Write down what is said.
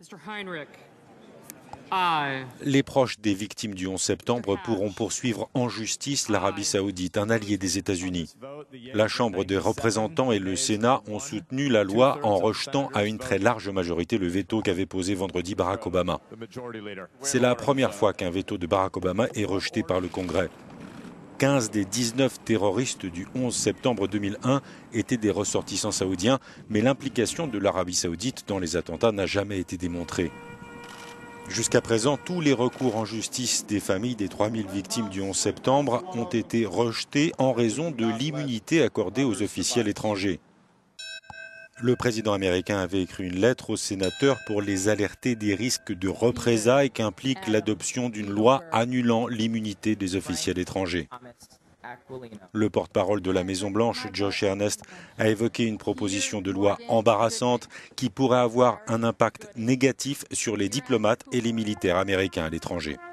Les proches des victimes du 11 septembre pourront poursuivre en justice l'Arabie saoudite, un allié des États-Unis. La Chambre des représentants et le Sénat ont soutenu la loi en rejetant à une très large majorité le veto qu'avait posé vendredi Barack Obama. C'est la première fois qu'un veto de Barack Obama est rejeté par le Congrès. 15 des 19 terroristes du 11 septembre 2001 étaient des ressortissants saoudiens, mais l'implication de l'Arabie saoudite dans les attentats n'a jamais été démontrée. Jusqu'à présent, tous les recours en justice des familles des 3000 victimes du 11 septembre ont été rejetés en raison de l'immunité accordée aux officiels étrangers. Le président américain avait écrit une lettre aux sénateurs pour les alerter des risques de représailles qu'implique l'adoption d'une loi annulant l'immunité des officiels étrangers. Le porte-parole de la Maison-Blanche, Josh Earnest, a évoqué une proposition de loi embarrassante qui pourrait avoir un impact négatif sur les diplomates et les militaires américains à l'étranger.